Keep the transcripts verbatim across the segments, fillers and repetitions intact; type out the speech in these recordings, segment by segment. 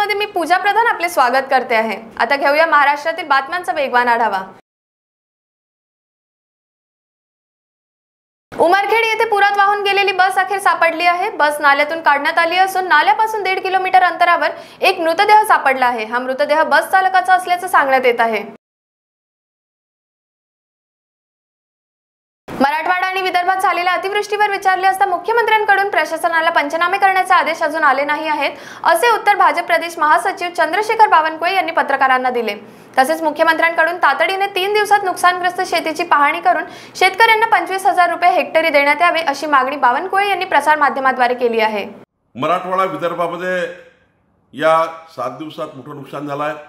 मध्ये मी पूजा प्रधान आपले स्वागत करते आहे। आता घेऊया महाराष्ट्रातील बातम्यांचा वेगवान आढावा। उमरखेड येथे पुरात वाहून गेलेली बस अखेर सापडली आहे। बस नाल्यातून काढण्यात आली असून नाल्यापासून दीड किलोमीटर अंतरावर एक मृतदेह सापडला आहे। हा मृतदेह बस चालकाचा असल्याचं सांगण्यात येत आहे। मराठवाडा आणि विदर्भात झालेल्या अतिवृष्टीवर विचारले असता मुख्यमंत्र्यांकडून प्रशासनाला पंचनामे करण्याचे आदेश अजून आले नाही आहेत, असे उत्तर भाजप प्रदेश महासचिव चंद्रशेखर बावनकुळे यांनी पत्रकारांना दिले। तसेच मुख्यमंत्र्यांकडून तातडीने तीन दिवसात नुकसानग्रस्त शेतीची पाहणी करून शेतकऱ्यांना पंचवीस हजार रुपये हेक्टरी देण्यात यावे अशी मागणी बावनकुळे यांनी प्रसार माध्यमाद्वारे केली आहे। मराठवाडा विदर्भामध्ये या सात दिवसात मोठं नुकसान झालं आहे।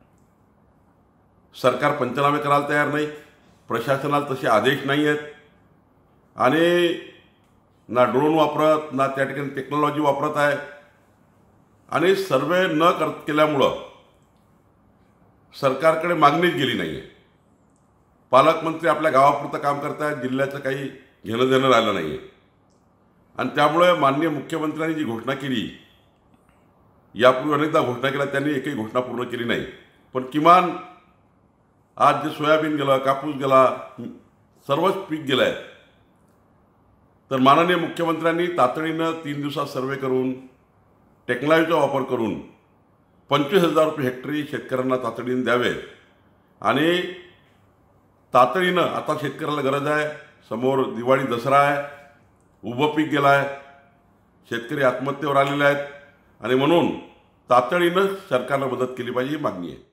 सरकार पंचनामे करायला तयार नाही, प्रशासनाला तसे आदेश नाही आहेत आणि ना ड्रोन वापरत ना त्या ठिकाणी टेक्नॉलॉजी वापरत आहे आणि सर्वे न कर केल्यामुळं सरकारकडे मागणीच गेली नाही आहे। पालकमंत्री आपल्या गावापुरतं काम करत आहेत, जिल्ह्याचं काही घेणं देणं राहिलं नाही आहे आणि त्यामुळे माननीय मुख्यमंत्र्यांनी जी घोषणा केली, यापूर्वी अनेकदा घोषणा केल्या, त्यांनी एकही घोषणा पूर्ण केली नाही। पण किमान आज जे सोयाबीन गेलं, कापूस गेला, सर्वच पीक गेलं आहे, तर माननीय मुख्यमंत्र्यांनी तातडीनं तीन दिवसात सर्वे करून टेक्नॉलॉजीचा वापर करून पंचवीस हजार रुपये हेक्टरी शेतकऱ्यांना तातडीने द्यावे आणि तातडीनं आता शेतकऱ्याला गरज आहे। समोर दिवाळी दसरा आहे, उभं पीक गेलं आहे, शेतकरी आत्महत्येवर आलेले आहेत आणि म्हणून तातडीनं सरकारला मदत केली पाहिजे ही मागणी आहे।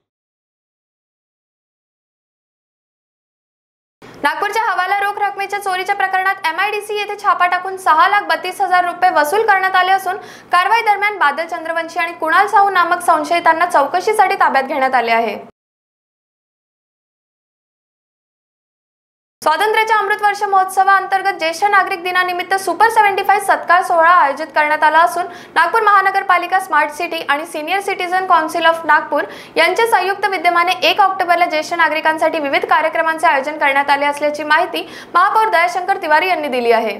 नागपूरच्या हवाला रोख रकमेच्या चोरीच्या प्रकरणात एमआयडीसी येथे छापा टाकून सहा लाख बत्तीस हजार रुपये वसूल करण्यात आले असून कारवाई दरम्यान बादल चंद्रवंशी आणि कुणाल साहू नामक संशयितांना चौकशीसाठी ताब्यात घेण्यात आले आहे। स्वातंत्र्याच्या अमृत वर्ष महोत्सवाअंतर्गत ज्येष्ठ नागरिक दिनानिमित्त सुपर सेव्हन्टी फाईव्ह सत्कार सोहळा आयोजित करण्यात आला असून नागपूर महानगरपालिका स्मार्ट सिटी आणि senior citizen council of Nagpur यांच्या संयुक्त विद्यमाने एक ऑक्टोबरला ज्येष्ठ नागरिकांसाठी विविध कार्यक्रमांचे आयोजन करण्यात आले असल्याची माहिती महापौर दयाशंकर तिवारी यांनी दिली आहे।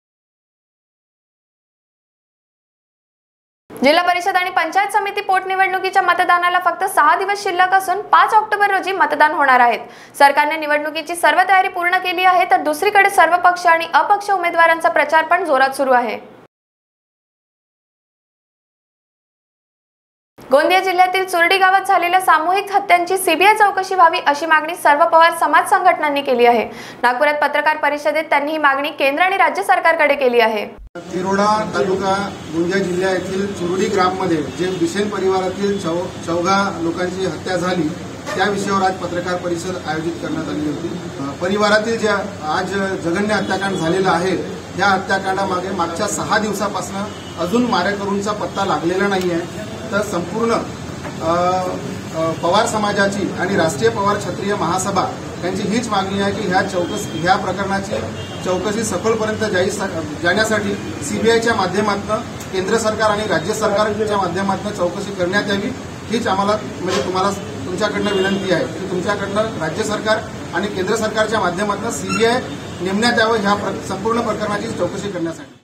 जिल्हा परिषद आणि पंचायत समिती पोटनिवडणुकीच्या मतदानाला फक्त सहा दिवस शिल्लक असून पाच ऑक्टोबर रोजी मतदान होणार आहेत। सरकारने निवडणुकीची सर्व तयारी पूर्ण केली आहे, तर दुसरीकडे सर्व पक्ष आणि अपक्ष उमेदवारांचा प्रचार पण जोरात सुरू आहे। गोंदिया जिल्ह्यातील चुरडी गावात झालेल्या सामूहिक हत्यांची सीबीआय चौकशी व्हावी अशी मागणी सर्व पवार समाज संघटनांनी केली आहे। नागपुरात पत्रकार परिषदेत त्यांनी ही मागणी केंद्र आणि राज्य सरकारकडे केली आहे। तिरोडा तालुका गोंदिया जिल्ह्यातील चुरडी ग्राममध्ये जे बिसेन परिवारातील चौ चौघा लोकांची हत्या झाली त्या विषयावर आज पत्रकार परिषद आयोजित करण्यात आली होती। परिवारातील जे आज जघन्य हत्याकांड झालेलं आहे, या हत्याकांडामागे मागच्या सहा दिवसापासून अजून मारेकरूंचा पत्ता लागलेला नाही आहे। तर संपूर्ण पवार समाजाची आणि राष्ट्रीय पवार क्षत्रिय महासभा यांची हीच मागणी आहे की ह्या चौकशी ह्या प्रकरणाची चौकशी सखोलपर्यंत जाण्यासाठी सीबीआयच्या माध्यमातून केंद्र सरकार आणि राज्य सरकारच्या माध्यमातून चौकशी करण्यात यावी, हीच आम्हाला म्हणजे तुम्हाला तुमच्याकडनं विनंती आहे की तुमच्याकडनं राज्य सरकार आणि केंद्र सरकारच्या माध्यमातून सीबीआय नेमण्यात यावं ह्या संपूर्ण प्रकरणाची चौकशी करण्यासाठी।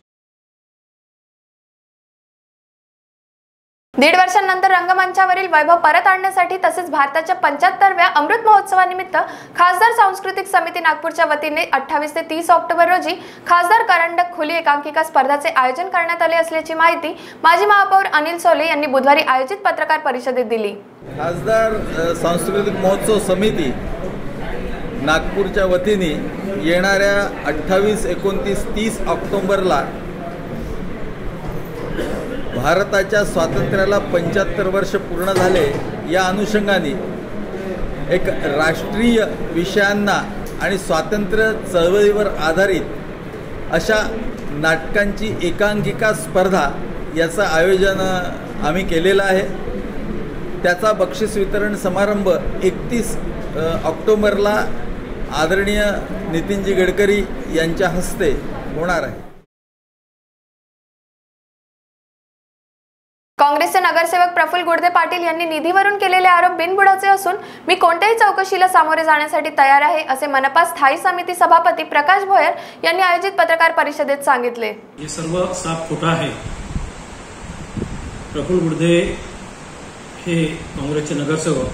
दीड वर्षांनंतर रंगमंचावरील वैभव परत आणण्यासाठी तसेच भारताच्या पंच्याहत्तरव्या अमृत महोत्सवानिमित्त खासदार सांस्कृतिक समिती नागपूरच्या वतीने अठ्ठावीस ते तीस ऑक्टोबर रोजी खासदार करंडक खुली एकांकिका स्पर्धाचे आयोजन करण्यात आले असल्याची माहिती माजी महापौर अनिल सोले यांनी बुधवारी आयोजित पत्रकार परिषदेत दिली। खासदार सांस्कृतिक महोत्सव समिती नागपूरच्या वतीने येणाऱ्या अठ्ठावीस एकोणतीस तीस ऑक्टोबरला भारताच्या स्वातंत्र्याला पंच्याहत्तर वर्ष पूर्ण झाले, या अनुषंगाने एक राष्ट्रीय विषयांना आणि स्वातंत्र्य चळवळीवर आधारित अशा नाटकांची एकांकिका स्पर्धा याचं आयोजन आम्ही केलेलं आहे। त्याचा बक्षीस वितरण समारंभ एकतीस ऑक्टोबरला आदरणीय नितीनजी गडकरी यांच्या हस्ते होणार आहे। काँग्रेसचे नगरसेवक प्रफुल्ल गुडदे पाटील यांनी निधीवरून केलेले आरोप बिनबुडाचे असून मी कोणत्याही चौकशीला सामोरे जाण्यासाठी तयार आहे असे मनपा स्थायी समिती सभापती प्रकाश भोयर यांनी आयोजित पत्रकार परिषदेत सांगितले। हे सर्व साफ खोटा आहे। प्रफुल्ल गुडदे हे काँग्रेसचे नगरसेवक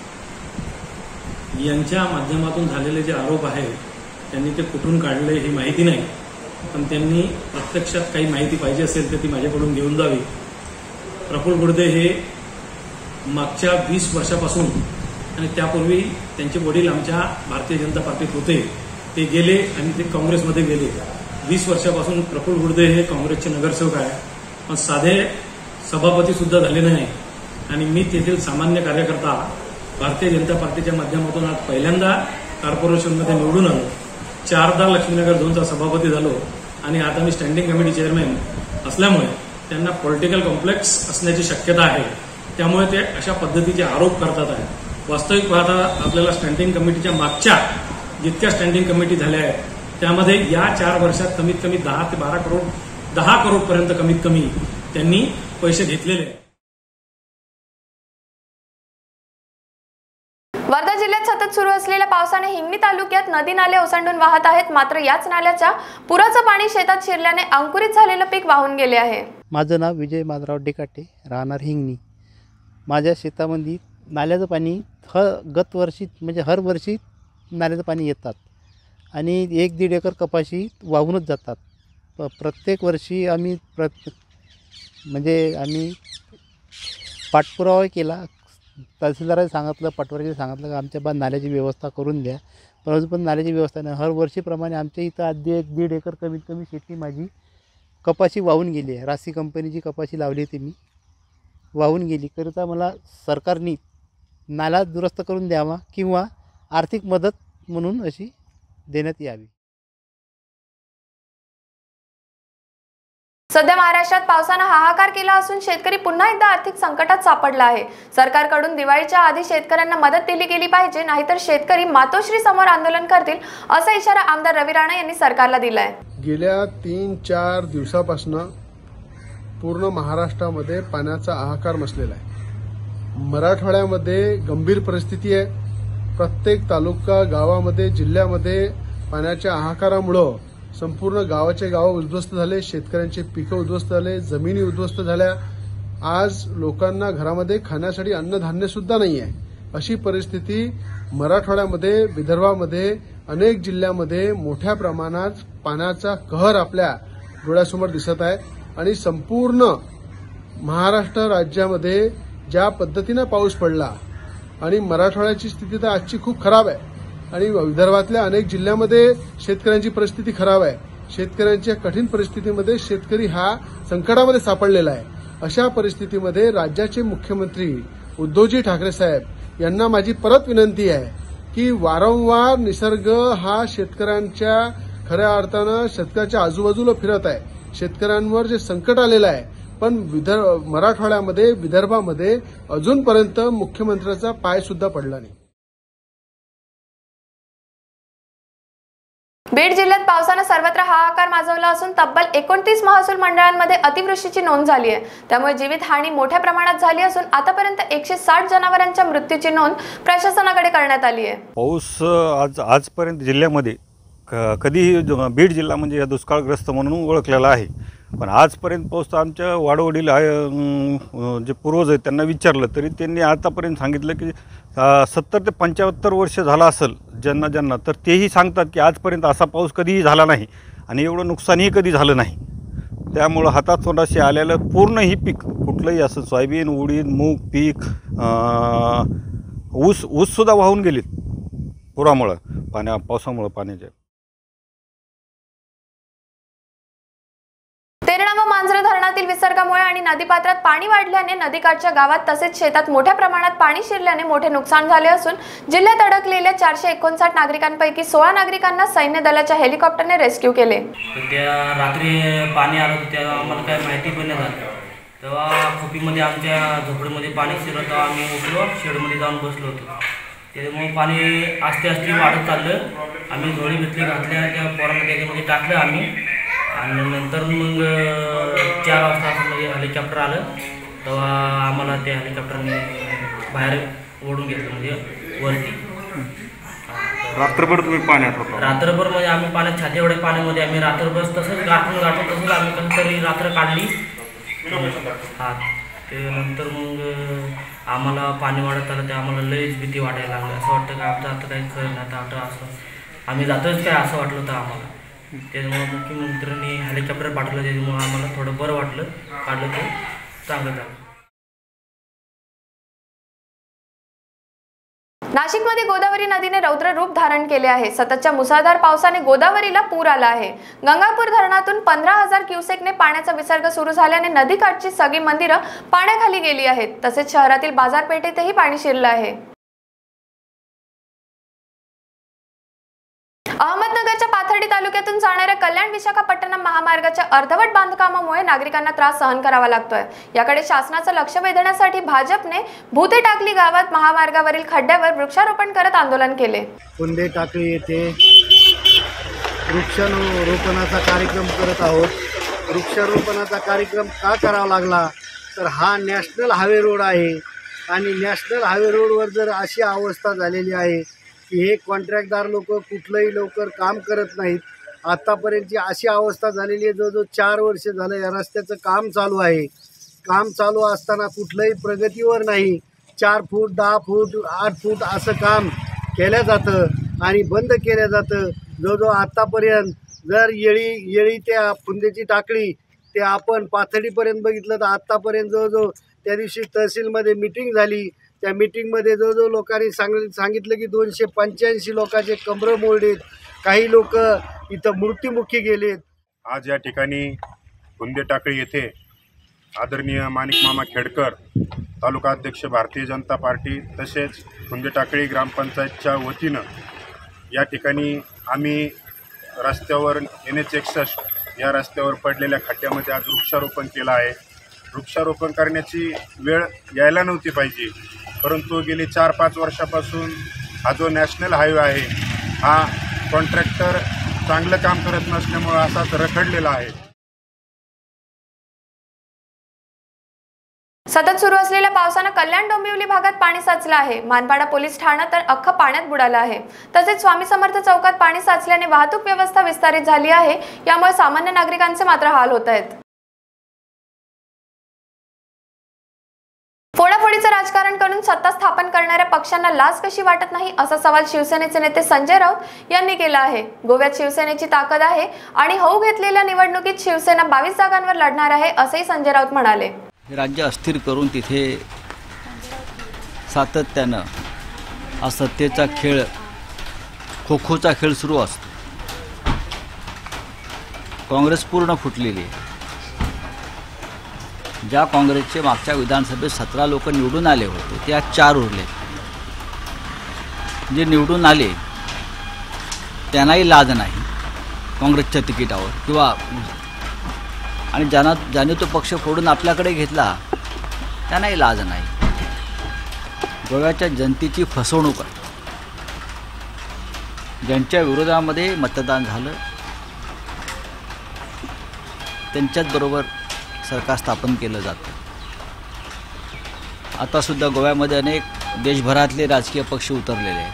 यांच्या माध्यमातून झालेले जे आरोप आहेत त्यांनी ते कुठून काढले हे माहिती नाही, पण त्यांनी प्रत्यक्षात काही माहिती पाहिजे असेल तर ती माझ्याकडून घेऊन जावी. प्रफुल्ल गुडदे हे मागच्या वीस वर्षापासून आणि त्यापूर्वी त्यांचे वडील आमच्या भारतीय जनता पार्टीत होते, ते गेले आणि ते काँग्रेसमध्ये गेले. वीस वर्षापासून प्रफुल्ल गुडदे हे काँग्रेसचे नगरसेवक आहे, पण साधे सभापती सुद्धा झाले नाही. आणि मी तेथील सामान्य कार्यकर्ता भारतीय जनता पार्टीच्या माध्यमातून आज पहिल्यांदा कॉर्पोरेशनमध्ये निवडून आलो. चारदा लक्ष्मीनगर झोनचा सभापती झालो आणि आता मी स्टँडिंग कमिटी चेअरमॅन असल्यामुळे त्यांना पॉलिटिकल कॉम्प्लेक्स असण्याची शक्यता आहे. त्यामुळे ते अशा पद्धतीचे आरोप करतात आहे. वास्तविक पाहता आपल्याला स्टँडिंग कमिटीच्या मागच्या जितक्या स्टँडिंग कमिटी झाल्या आहेत त्यामध्ये या चार वर्षात कमीत कमी दहा ते बारा करोड दहा करोडपर्यंत कमीत कमी त्यांनी पैसे घेतलेले आहेत. वर्धा जिल्ह्यात सतत सुरू असलेल्या पावसाने हिंगणी तालुक्यात नदी नाले ओसंडून वाहत आहेत. मात्र याच नाल्याच्या पुराचं पाणी शेतात शिरल्याने अंकुरित झालेलं पीक वाहून गेले आहे. माझं नाव विजय माधवराव डेकाटे, राहणार हिंगणी. माझ्या शेतामध्ये नाल्याचं पाणी ह गत वर्षी म्हणजे हर वर्षी नाल्याचं पाणी येतात आणि एक दीड एकर कपाशी वाहूनच जातात. प प्रत्येक वर्षी आम्ही प्र म्हणजे आम्ही पाठपुरावा केला. तहसीलदाराने सांगितलं, पटवारीने सांगितलं की आमच्या बा नाल्याची व्यवस्था करून द्या, परंतु पण नाल्याची व्यवस्था नाही. हर वर्षीप्रमाणे आमच्या इथं आधी एक दीड एकर कमीत कमी शेती माझी कपाशी वाहून गेली आहे. राशी कंपनीची कपाशी लावली होती मी, वाहून गेली. करिता मला सरकारने नाला दुरुस्त करून द्यावा किंवा आर्थिक मदत म्हणून अशी देण्यात यावी. सध्या महाराष्ट्रात पावसानं हाहाकार केला असून शेतकरी पुन्हा एकदा आर्थिक संकटात सापडला आहे. सरकारकडून दिवाळीच्या आधी शेतकऱ्यांना मदत दिली गेली पाहिजे, नाहीतर शेतकरी मातोश्री समोर आंदोलन करतील, असा इशारा आमदार रवी राणा यांनी सरकारला दिलाय. गेल्या तीन चार दिवसापासून पूर्ण महाराष्ट्रामध्ये पाण्याचा हाहाकार मचलेला आहे. मराठवाड्यामध्ये गंभीर परिस्थिती आहे. प्रत्येक तालुका, गावामध्ये, जिल्ह्यामध्ये पाण्याच्या हाहाकारामुळं संपूर्ण गावाचे गाव उद्ध्वस्त झाले, शेतकऱ्यांचे पिकं उद्ध्वस्त झाले, जमिनी उद्ध्वस्त झाल्या. आज लोकांना घरामध्ये खाण्यासाठी अन्नधान्य सुद्धा नाही आहे. अशी परिस्थिती मराठवाड्यामध्ये, विदर्भामध्ये, अनेक जिल्ह्यामध्ये मोठ्या प्रमाणात पाण्याचा कहर आपल्या डोळ्यासमोर दिसत आहे. आणि संपूर्ण महाराष्ट्र राज्यामध्ये ज्या पद्धतीनं पाऊस पडला आणि मराठवाड्याची स्थिती तर आजची खूप खराब आहे आणि विदर्भातल्या अनेक जिल्ह्यामध्ये शेतकऱ्यांची परिस्थिती खराब आहे. शेतकऱ्यांच्या कठीण परिस्थितीमध्ये शेतकरी हा संकटामध्ये सापडलेला आहे. अशा परिस्थितीमध्ये राज्याचे मुख्यमंत्री उद्धवजी ठाकरे साहेब यांना माझी परत विनंती आहे की वारंवार निसर्ग हा शेतकऱ्यांच्या खऱ्या अर्थानं शेतकऱ्याच्या आजूबाजूला फिरत आहे. शेतकऱ्यांवर जे संकट आलेलं आहे, पण विदर्भ मराठवाड्यामध्ये, विदर्भामध्ये अजूनपर्यंत मुख्यमंत्र्याचा पाय सुद्धा पडला नाही. बीड जिल्ह्यात पावसानं सर्वत्र हाहाकार माजवला असून तब्बल एकोणतीस महसूल मंडळांमध्ये अतिवृष्टीची नोंद झाली आहे. त्यामुळे जीवितहानी मोठ्या प्रमाणात झाली असून आतापर्यंत एकशे साठ जनावरांच्या मृत्यूची नोंद प्रशासनाकडे करण्यात आली आहे. पाऊस आज आजपर्यंत जिल्ह्यामध्ये कधीही बीड जिल्हा म्हणजे दुष्काळग्रस्त म्हणून ओळखलेला आहे, पण आजपर्यंत पाऊस आमच्या वाडवडील जे पूर्वज आहेत त्यांना विचारलं तरी त्यांनी आतापर्यंत सांगितलं की सत्तर ते पंच्याहत्तर वर्ष झाला असेल ज्यांना ज्यांना तर तेही सांगतात की आजपर्यंत असा पाऊस कधीही झाला नाही आणि एवढं नुकसानही कधी झालं नाही. त्यामुळं हातात तोंडाशी आलेलं पूर्ण ही पीक कुठलंही असं सोयाबीन, उडीद, मूग पीक, ऊस ऊससुद्धा वाहून गेलीत पुरामुळं, पाण्या पावसामुळं पाण्याच्या. तेरणा व मांजरा धरणातील विसर्गामुळे आणि नदीपात्रात पाणी वाढल्याने नदीकाठच्या गावात तसेच शेतात मोठ्या प्रमाणात पाणी शिरल्याने मोठे नुकसान झाले असून जिल्ह्यात अडकलेल्या चारशे एकोणसाठ नागरिकांपैकी सोळा नागरिकांना सैन्य दलाच्या हेलिकॉप्टरने रेस्क्यू केले. त्या रात्री पाणी आलं होतं तेव्हा आम्हाला काय माहिती पण नाही झालं. तेव्हा खोपीमध्ये आमच्या झोपडीमध्ये पाणी शिरलं, तेव्हा आम्ही उठलो, शेडमध्ये जाऊन बसलो होतो. त्याच्यामुळे पाणी आस्ते आस्ते वाढत चाललं. आम्ही झोळी घेतली, घातल्या, त्या पोरांना त्याच्यामध्ये टाकलं आम्ही आणि नंतर मग चार वाजता असं म्हणजे हेलिकॉप्टर आलं, तेव्हा आम्हाला त्या हेलिकॉप्टरने बाहेर ओढून घेतलं म्हणजे वरती. रात्रभर तुम्ही पाण्यात होता? रात्रभर म्हणजे आम्ही पाण्यात छाती एवढ्या पाण्यामध्ये आम्ही रात्रभर तसंच गाठून गाठून तसंच आम्ही कधीतरी रात्र काढली. हां ते नंतर मग आम्हाला पाणी वाढत आलं, ते आम्हाला लईच भीती वाटायला लागली. असं वाटतं की आमचं आता काही खरं नाही, आता आता असं आम्ही जातोच काय असं वाटलं होतं आम्हाला. त्याच्यामुळे मुख्यमंत्र्यांनी हेलिकॉप्टर पाठवलं, त्याच्यामुळे आम्हाला थोडं बरं वाटलं, काढलं ते चांगलं झालं. नाशिकमध्ये गोदावरी नदीने रौद्र रूप धारण केले आहे. सततच्या मुसळधार पावसाने गोदावरीला पूर आला आहे. गंगापूर धरणातून पंधरा हजार क्युसेकने पाण्याचा विसर्ग सुरू झाल्याने नदीकाठची सगळी मंदिरं पाण्याखाली गेली आहेत. तसेच शहरातील बाजारपेठेतही पाणी शिरलं आहे. अहमदनगरच्या पाथर्डी तालुक्यातून जाणाऱ्या कल्याण विशाखापट्टणम महामार्गाच्या अर्धवट बांधकामामुळे नागरिकांना त्रास सहन करावा लागतोय. याकडे शासनाचं लक्ष वेधण्यासाठी भाजपने भूते टाकली गावात महामार्गावरील खड्ड्यावर वृक्षारोपण करत आंदोलन केले. भूते टाकली येथे वृक्षारोपणाचा कार्यक्रम करत आहोत. वृक्षारोपणाचा कार्यक्रम का करावा लागला तर हा नॅशनल हायवे रोड आहे आणि नॅशनल हायवे रोडवर जर अशी अवस्था झालेली आहे की हे कॉन्ट्रॅक्टदार लोक कुठलंही लवकर काम करत नाहीत. आत्तापर्यंतची अशी अवस्था झालेली आहे, जवळजवळ चार वर्ष झालं या रस्त्याचं काम चालू आहे. काम चालू असताना कुठलंही प्रगतीवर नाही. चार फूट दहा फूट आठ फूट असं काम केलं जातं आणि बंद केलं जातं. जवळजवळ आत्तापर्यंत जर येळी येळी त्या फुंदेची टाकळी ते आपण पाथर्डीपर्यंत बघितलं तर आत्तापर्यंत जवळजवळ त्या दिवशी तहसीलमध्ये मीटिंग झाली. त्या मीटिंगमध्ये जवळजवळ लोकांनी सांग सांगितलं की दोनशे पंच्याऐंशी लोकांचे कमरं मोडलेत, काही लोक इथं मृत्युमुखी गेलेत. आज या ठिकाणी भुंदे टाकळी येथे आदरणीय माणिक मामा खेडकर तालुका अध्यक्ष भारतीय जनता पार्टी तसेच भुंदे टाकळी ग्रामपंचायतच्या वतीनं या ठिकाणी आम्ही रस्त्यावर एन एच एकसष्ट या रस्त्यावर पडलेल्या खड्ड्यामध्ये आज वृक्षारोपण केलं आहे. वृक्षारोपण करण्याची वेळ यायला नव्हती पाहिजे, परंतु गेली चार पाच वर्षापासून हा जो नॅशनल हायवे आहे हा कॉन्ट्रॅक्टर चांगलं काम करत नसल्यामुळे असाच रखडलेला आहे. सतत सुरू असलेल्या पावसानं कल्याण डोंबिवली भागात पाणी साचलं आहे. मानपाडा पोलीस ठाणं तर अख्खं पाण्यात बुडालं आहे. तसेच स्वामी समर्थ चौकात पाणी साचल्याने वाहतूक व्यवस्था विस्तारित झाली आहे. यामुळे सामान्य नागरिकांचे मात्र हाल होत आहेत. फोडाफोडीचं राजकारण करून सत्ता स्थापन करणाऱ्या पक्षांना लाज कशी वाटत नाही असा सवाल शिवसेनेचे नेते संजय राऊत यांनी केला आहे. गोव्यात शिवसेनेची ताकद आहे आणि होऊ घेतलेल्या निवडणुकीत शिवसेना बावीस जागांवर लढणार आहे असेही संजय राऊत म्हणाले. राज्य अस्थिर करून तिथे सातत्यानं हा सत्तेचा खेळ खो खोचा खेळ सुरू असतो. काँग्रेस पूर्ण फुटलेली आहे. ज्या काँग्रेसचे मागच्या विधानसभेत सतरा लोक निवडून आले होते ते आज चार उरले. जे निवडून आले त्यांनाही लाज नाही काँग्रेसच्या तिकिटावर किंवा आणि ज्यांना ज्याने तो पक्ष फोडून आपल्याकडे घेतला त्यांनाही लाज नाही. गोव्याच्या जनतेची फसवणूक आहे. ज्यांच्या विरोधामध्ये मतदान झालं त्यांच्याच बरोबर सरकार स्थापन केलं जातं. आतासुद्धा गोव्यामध्ये अनेक देशभरातले राजकीय पक्ष उतरलेले आहेत.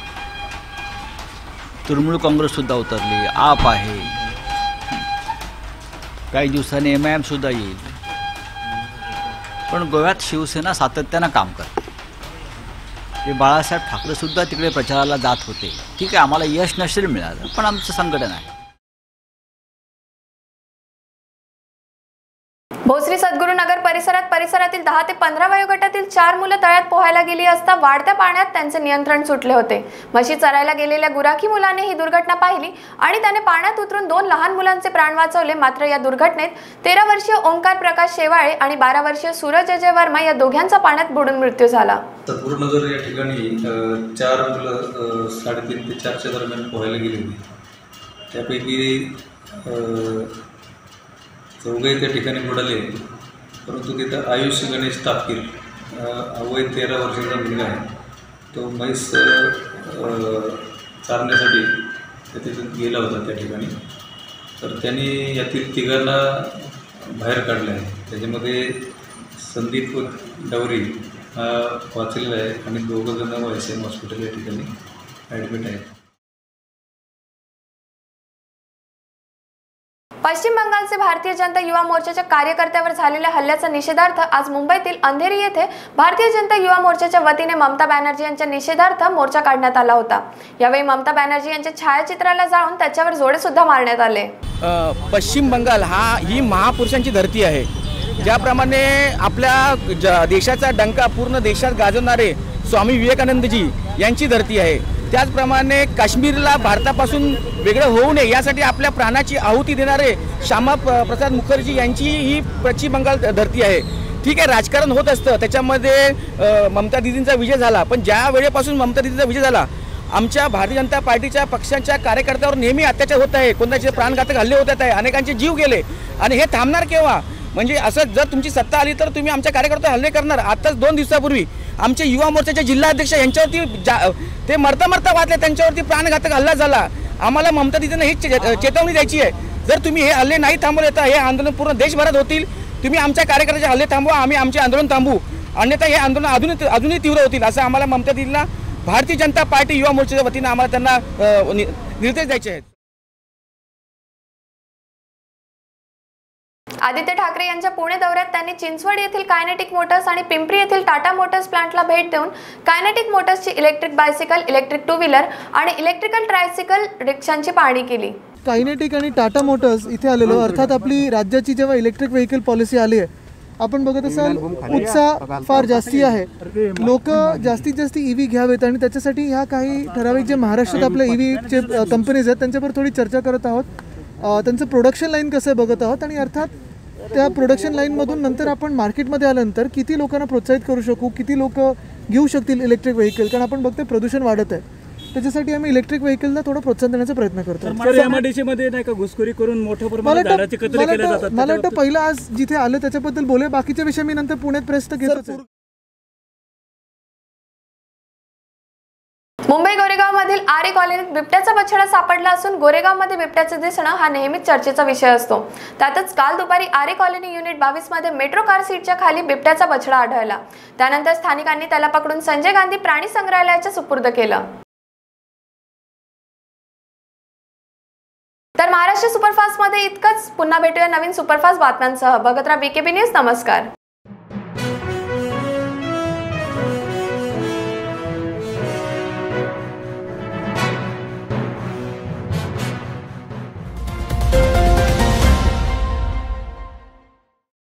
तृणमूल काँग्रेससुद्धा उतरली, आप आहे, काही दिवसांनी एम आय एमसुद्धा येईल. पण गोव्यात शिवसेना सातत्यानं काम करते. ते बाळासाहेब ठाकरेसुद्धा तिकडे प्रचाराला जात होते. ठीक आहे, आम्हाला यश नसेल मिळालं पण आमचं संघटन आहे. भोसरी सद्गुरू नगर परिसरात परिसरातील दहा ते पंधरा वयोगटातील चार मुलं तळ्यात पोहायला गेली असता वाढत्या पाण्यात त्यांचे नियंत्रण सुटले होते. म्हशी चरायला गेलेल्या गुराखी मुलाने ही दुर्घटना पाहिली आणि त्याने पाण्यात उतरून दोन लहान मुलांचे प्राण वाचवले. मात्र या दुर्घटनेत तेरा वर्षीय ओंकार प्रकाश शेवाळे आणि बारा वर्षीय सूरज अजय वर्मा या दोघांचा पाण्यात बुडून मृत्यू झाला. सद्गुरू नगर या ठिकाणी चार मुलं साडेतीन ते चारच्या दरम्यान पोहायला गेली होती. त्यापैकी चौघे त्या ठिकाणी बुडाले, परंतु तिथं आयुष गणेश तापकीर वय तेरा वर्षाचा मुलगा आहे. तो म्हैस चारण्यासाठी तिथून गेला होता त्या ठिकाणी. तर त्यांनी यातील तिघांना बाहेर काढलं आहे. त्याच्यामध्ये संदीप डवरी हा वाचलेला आहे आणि दोघं जण एस एम हॉस्पिटल या ठिकाणी ॲडमिट आहेत. पश्चिम बंगालचे भारतीय जनता युवा मोर्चाच्या कार्यकर्त्यावर झालेल्या हल्ल्याचा निषेधार्थ आज मुंबईतील अंधेरी येथे भारतीय जनता युवा मोर्चाच्या वतीने ममता बॅनर्जी यांच्या निषेधार्थ मोर्चा काढण्यात आला होता। यावेळी ममता बॅनर्जी यांच्या छायाचित्राला जाळून त्याच्यावर जोडे सुद्धा मारण्यात आले। पश्चिम बंगाल हा ही महापुरुषांची धरती आहे। ज्याप्रमाणे आपल्या देशाचा डंका पूर्ण देशात गाजवणारे स्वामी विवेकानंदजी यांची धरती आहे, त्याचप्रमाणे काश्मीरला भारतापासून वेगळं होऊ नये यासाठी आपल्या प्राणाची आहुती देणारे श्यामा प्रसाद मुखर्जी यांची ही पश्चिम बंगाल धरती आहे। ठीक आहे, राजकारण होत असतं, त्याच्यामध्ये ममता दिदींचा विजय झाला, पण ज्या वेळेपासून ममता दिदींचा विजय झाला आमच्या भारतीय जनता पार्टीच्या पक्षांच्या कार्यकर्त्यावर नेहमी अत्याचार होत आहे, कोणाचे प्राणघातक हल्ले होत आहे, अनेकांचे जीव गेले आणि हे थांबणार केव्हा? म्हणजे असं जर तुमची सत्ता आली तर तुम्ही आमच्या कार्यकर्त्यावर हल्ले करणार। आताच दोन दिवसापूर्वी आमचे युवा मोर्चाचे जिल्हाध्यक्ष यांच्यावरती ते मरता मरता वाचले, त्यांच्यावरती प्राणघातक हल्ला झाला। आम्हाला ममता दिदींना ही चेतावणी द्यायची आहे, जर तुम्ही हे हल्ले नाही थांबवले तर हे आंदोलन पूर्ण देशभरात होतील। तुम्ही आमच्या कार्यकर्त्याचे हल्ले थांबवा, आम्ही आमचे आंदोलन थांबवू, अन्यथा हे आंदोलन अजून अजूनही तीव्र होतील असं आम्हाला ममता दिदींना भारतीय जनता पार्टी युवा मोर्चाच्या वतीने आम्हाला त्यांना निर्देश द्यायचे आहेत। आदित्य ठाकरे यांच्या पुणे दौऱ्यात त्यांनी चिंचवड येथील कायनेटिक मोटर्स आणि पिंपरी येथील टाटा मोटर्स प्लांटला भेट देऊन कायनेटिक मोटर्सची electric bicycle, electric two wheeler आणि इलेक्ट्रिकल ट्रायसिकल रिक्षांची पाहणी केली। कायनेटिक आणि टाटा मोटर्स इथे आलेलो, अर्थात आपली राज्याची जेव्हा इलेक्ट्रिक व्हेकल पॉलिसी आली आहे, आपण बघत असाल उत्साह फार जास्ती आहे, लोक जास्तीत जास्त ईव्ही घ्यावेत आणि त्याच्यासाठी ह्या काही ठराविक जे महाराष्ट्रात आपल्या ईव्हीचे कंपनीज आहेत त्यांच्यावर थोडी चर्चा करत आहोत, त्यांचं प्रोडक्शन लाईन कसं बघत आहोत आणि अर्थात त्या प्रोडक्शन लाईनमधून नंतर आपण मार्केटमध्ये आल्यानंतर किती लोकांना प्रोत्साहित करू शकू, किती लोक घेऊ शकतील इलेक्ट्रिक व्हेकल, कारण आपण बघतोय प्रदूषण वाढत आहे, त्याच्यासाठी आम्ही इलेक्ट्रिक व्हेकलला थोडं प्रोत्साहन देण्याचा प्रयत्न करतो। मला वाटतं पहिलं आज जिथे आलं त्याच्याबद्दल बोले, बाकीच्या विषय मी नंतर पुण्यात प्रेस तर घेतोच। मुंबई गोरेगाव मधील आरे कॉलनीत बिबट्याचा बछडा सापडला असून गोरेगावमध्ये बिबट्याचे दिसणं हा नेहमीच चर्चेचा विषय असतो। त्यातच काल दुपारी आरे कॉलनी युनिट बावीस मध्ये मेट्रो कार सीटच्या खाली बिबट्याचा बछडा आढळला। त्यानंतर स्थानिकांनी त्याला पकडून संजय गांधी प्राणी संग्रहालयाच्या सुपूर्द केलं। तर महाराष्ट्र सुपरफास्ट मध्ये इतकंच, पुन्हा भेटूया नवीन सुपरफास्ट बातम्यांसह। बघत राहा बीकेबी न्यूज। नमस्कार।